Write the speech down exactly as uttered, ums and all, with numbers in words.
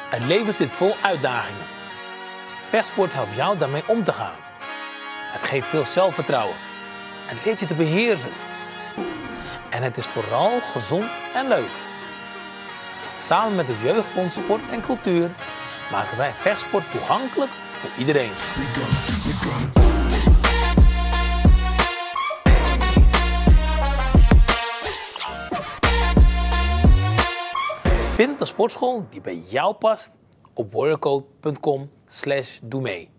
Het leven zit vol uitdagingen. Vechtsport helpt jou daarmee om te gaan. Het geeft veel zelfvertrouwen. Het leert je te beheersen. En het is vooral gezond en leuk. Samen met het Jeugdfonds Sport en Cultuur maken wij vechtsport toegankelijk voor iedereen. Vind de sportschool die bij jou past op warriorcode punt com slash doe mee.